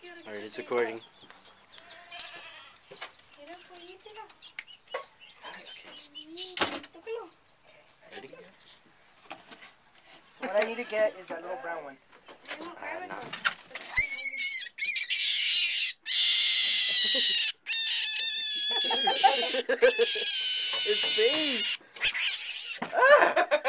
Alright, it's recording. Ready? What I need to get is that little brown one. No. It's face!